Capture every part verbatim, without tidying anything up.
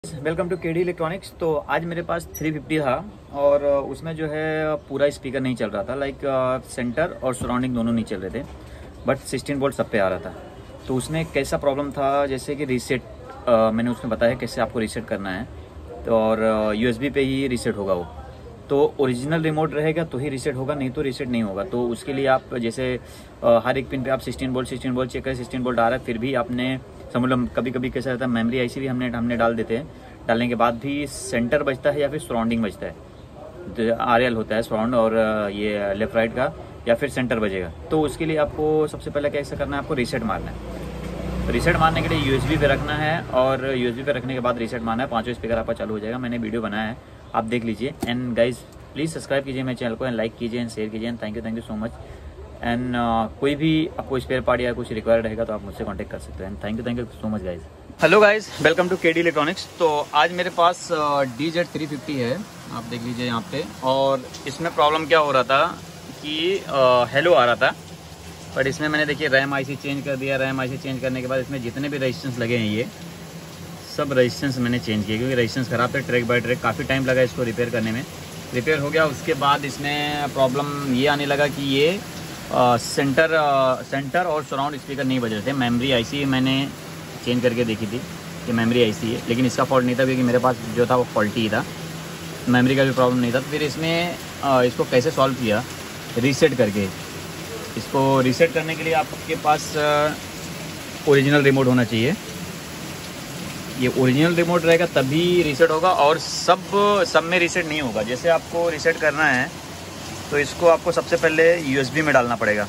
Welcome to KD electronics. तो आज मेरे पास थ्री फिफ्टी था और उसमें जो है पूरा स्पीकर नहीं चल रहा था, लाइक सेंटर और सराउंडिंग दोनों नहीं चल रहे थे, बट सिक्सटीन वोल्ट सब पे आ रहा था। तो उसमें कैसा प्रॉब्लम था, जैसे कि रीसेट मैंने उसमें बताया कैसे आपको रीसेट करना है। तो और यूएसबी पे ही रीसेट होगा वो, तो ओरिजिनल रिमोट रहेगा तो ही रीसेट होगा, नहीं तो रीसेट नहीं होगा। तो उसके लिए आप जैसे हर एक पिन पे आप sixteen volt sixteen volt check करें, सिक्सटीन वोल्ट आ रहा है, फिर भी आपने समझ लो कभी कभी कैसा रहता है, मेमोरी आईसी भी हमने हमने डाल देते हैं, डालने के बाद भी सेंटर बजता है या फिर सराउंडिंग बजता है, आर एल होता है सराउंड और ये लेफ्ट राइट का, या फिर सेंटर बजेगा। तो उसके लिए आपको सबसे पहले कैसे करना है, आपको रीसेट मारना है। तो रीसेट मारने के लिए यूएसबी पे रखना है और यूएसबी पे रखने के बाद रीसेट मारना है, पांचों स्पीकर आपका चालू हो जाएगा। मैंने वीडियो बनाया है, आप देख लीजिए। एंड गाइज प्लीज़ सब्सक्राइब कीजिए मेरे चैनल को, एंड लाइक कीजिए एंड शेयर कीजिए। And thank you thank you so much. And कोई भी आपको स्पेयर पार्ट या कुछ रिक्वायर्ड रहेगा तो आप मुझसे कांटेक्ट कर सकते हैं। Thank you thank you so much guys. Hello guys, welcome to KD electronics. तो आज मेरे पास डी जेड थ्री फिफ्टी है, आप देख लीजिए यहाँ पे। और इसमें प्रॉब्लम क्या हो रहा था कि हेलो आ रहा था, बट इसमें मैंने देखिए रैम आईसी चेंज कर दिया। रैम आईसी चेंज करने के बाद इसमें जितने भी रेजिस्टेंस लगे हैं ये सब रेजिस्टेंस मैंने चेंज किए, क्योंकि रेजिस्टेंस खराब थे ट्रैक बाय ट्रैक। काफ़ी टाइम लगा इसको रिपेयर करने में। रिपेयर हो गया, उसके बाद इसमें प्रॉब्लम ये आने लगा कि ये आ, सेंटर आ, सेंटर और सराउंड स्पीकर नहीं बज रहे थे। मेमोरी आईसी मैंने चेंज करके देखी थी कि मेमोरी आईसी है, लेकिन इसका फॉल्ट नहीं था, क्योंकि मेरे पास जो था वो फॉल्टी ही था, मेमोरी का भी प्रॉब्लम नहीं था। तो फिर इसमें आ, इसको कैसे सॉल्व किया, रीसेट करके। इसको रीसेट करने के लिए आपके पास ओरिजिनल रिमोट होना चाहिए। ये ओरिजिनल रिमोट रहेगा तभी रीसेट होगा, और सब सब में रीसेट नहीं होगा। जैसे आपको रीसेट करना है तो इसको आपको सबसे पहले यूएसबी में डालना पड़ेगा।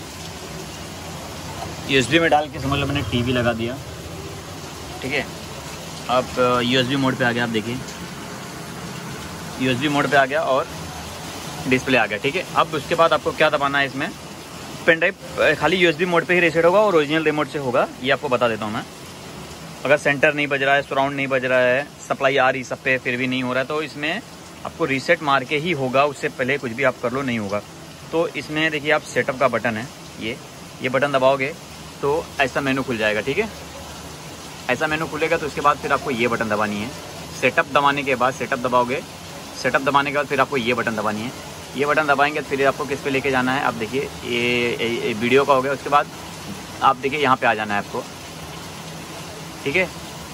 यूएसबी में डाल के समझ लो मैंने टीवी लगा दिया, ठीक है। आप यूएसबी मोड पे आ गया, आप देखिए यूएसबी मोड पे आ गया और डिस्प्ले आ गया, ठीक है। अब उसके बाद आपको क्या दबाना है, इसमें पेन ड्राइव खाली यूएसबी मोड पे ही रीसेट होगा और ओरिजिनल रिमोट से होगा, ये आपको बता देता हूँ मैं। अगर सेंटर नहीं बज रहा है, सराउंड नहीं बज रहा है, सप्लाई आ रही सब पे, फिर भी नहीं हो रहा है, तो इसमें आपको रीसेट मार के ही होगा। उससे पहले कुछ भी आप कर लो नहीं होगा। तो इसमें देखिए आप सेटअप का बटन है, ये ये बटन दबाओगे तो ऐसा मेनू खुल जाएगा, ठीक है। ऐसा मेनू खुलेगा तो उसके बाद फिर आपको ये बटन दबानी है। सेटअप दबाने के बाद सेटअप दबाओगे, सेटअप दबाने के बाद फिर आपको ये बटन दबानी है। ये बटन दबाएंगे फिर आपको किस पे लेके जाना है, आप देखिए ये वीडियो का हो गया। उसके बाद आप देखिए यहाँ पे आ जाना है आपको, ठीक है।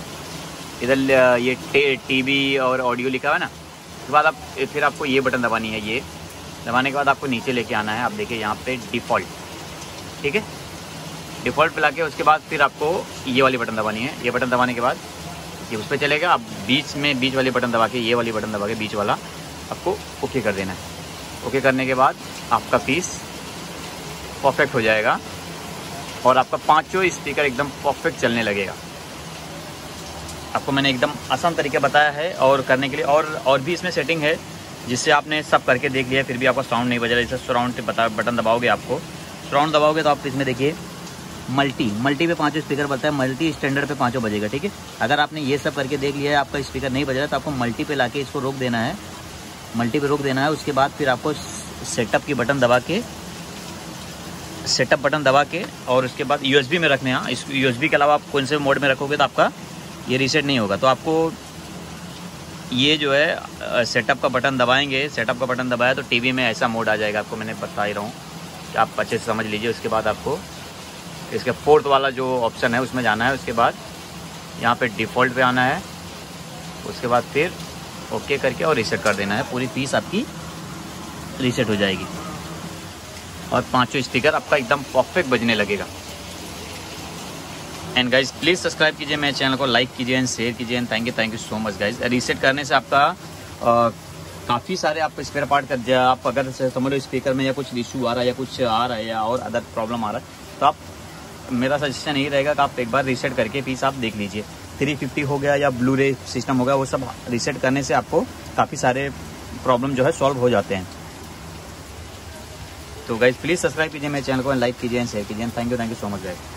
इधर ये टीवी और ऑडियो लिखा हुआ है ना, उसके बाद आप फिर आपको ये बटन दबानी है। ये दबाने के बाद आपको नीचे लेके आना है, आप देखिए यहाँ पे डिफ़ॉल्ट, ठीक है। डिफ़ॉल्ट पे लाके उसके बाद फिर आपको ये वाली बटन दबानी है। ये बटन दबाने के बाद ये उस पर चलेगा। आप बीच में बीच वाली बटन दबा के, ये वाली बटन दबा के बीच वाला आपको ओके कर देना है। ओके करने के बाद आपका पीस परफेक्ट हो जाएगा और आपका पाँचों स्पीकर एकदम परफेक्ट चलने लगेगा। आपको मैंने एकदम आसान तरीका बताया है और करने के लिए। और और भी इसमें सेटिंग है जिससे आपने सब करके देख लिया, फिर भी आपका साउंड नहीं बज रहा। जैसे सराउंड पे बता बटन दबाओगे, आपको सराउंड दबाओगे तो आप इसमें देखिए मल्टी मल्टी पे पांचों स्पीकर बजता है, मल्टी स्टैंडर्ड पे पांचों बजेगा, ठीक है। अगर आपने ये सब करके देख लिया है, आपका स्पीकर नहीं बज रहा, तो आपको मल्टी पे लाके इसको रोक देना है। मल्टी पे रोक देना है। उसके बाद फिर आपको सेटअप की बटन दबा के, सेटअप बटन दबा के और उसके बाद यूएसबी में रखने हैं। इस यूएसबी के अलावा आप कौन से मोड में रखोगे तो आपका ये रीसेट नहीं होगा। तो आपको ये जो है सेटअप का बटन दबाएंगे, सेटअप का बटन दबाया तो टीवी में ऐसा मोड आ जाएगा। आपको मैंने बता ही रहा हूँ कि आप अच्छे से समझ लीजिए। उसके बाद आपको इसके फोर्थ वाला जो ऑप्शन है उसमें जाना है। उसके बाद यहाँ पे डिफ़ॉल्ट पे आना है। उसके बाद फिर ओके करके और रीसेट कर देना है। पूरी पीस आपकी रीसेट हो जाएगी और पाँचों स्पीकर आपका एकदम परफेक्ट बजने लगेगा। एंड गाइज प्लीज़ सब्सक्राइब कीजिए मेरे चैनल को, लाइक कीजिए एंड शेयर कीजिए। And thank you thank you so much guys. Reset करने से आपका काफ़ी सारे आप स्पेयर पार्ट कर दिया। आप अगर समझ लो स्पीकर में या कुछ इशू आ रहा है या कुछ आ रहा है या और अदर प्रॉब्लम आ रहा है, तो आप मेरा सजेशन यही रहेगा कि आप एक बार रीसेट करके पीस आप देख लीजिए। थ्री फिफ्टी हो गया या ब्लू रे सिस्टम हो गया, वो सब रीसेट करने से आपको काफ़ी सारे प्रॉब्लम जो है सॉल्व हो जाते हैं। तो गाइज प्लीज़ सब्सक्राइब कीजिए मेरे चैनल को, लाइक कीजिए एंड शेयर कीजिए। Thank you thank you so much guys.